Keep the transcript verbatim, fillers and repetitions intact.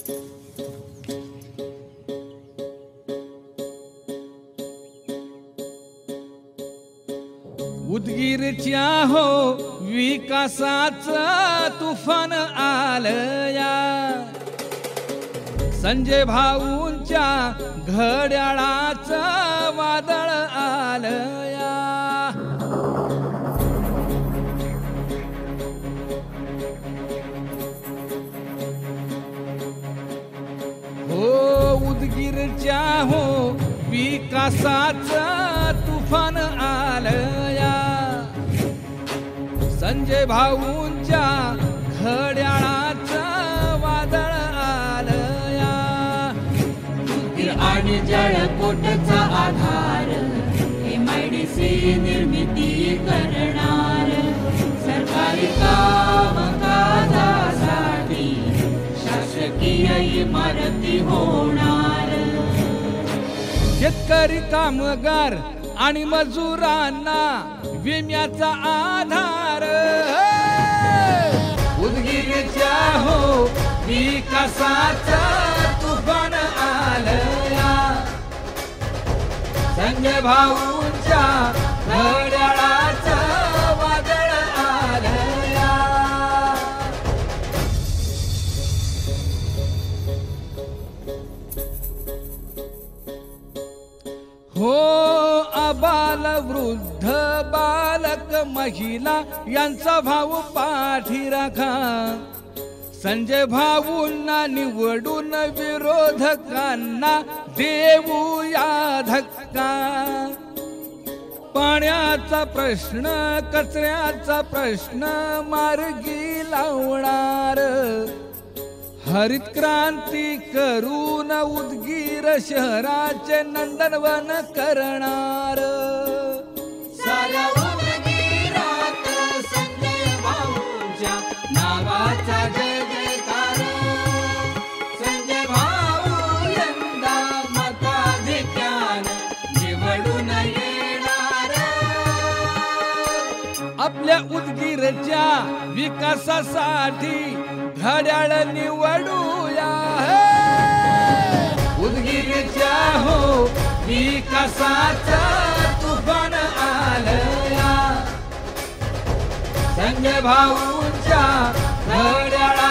उदगीरच्या हो विकासाचं तुफान आलया, संजय भाऊंच्या घड्याळाचं वादळ आलया। हो उदगीरच्या हो विकासाचं तुफान आलया, संजय भाऊंच्या घड्याळाचं वादळ आलया। आणि जळकोटचा आधार एमआयडीसी निर्मिती करणार, सरकारी कामकाजासाठी शासकीय इमारती होणार। शेतकरी कामगार आणि मजुरांना विम्याचा आधार, उदगीरच्या हो विकासाचा तुफान आलया, संजय भाऊंच्या घड्याळाचं वादळ आलया। हो अबाल वृद्ध बालक महिला यांचा भाऊ पाठी राखा, संजय भाऊंना निवडून विरोधकांना देऊया धक्का। पाण्याचा प्रश्न कचऱ्याचा प्रश्न मार्गी लावणार, हरित क्रांती करून उदगीर शहराचे नंदनवन करणार। साऱ्या उदगीरात संजय भाऊंच्या नावाचा जय जयकार, संजय भाऊ यंदा मताधिक्यानं निवडून येणार। आपल्या उदगीरच्या विकासासाठी घड्याळ निवडूया, उदगीरच्या हो विकासाचं तुफान आलया, संजय भाऊंच्या घड्याळाचं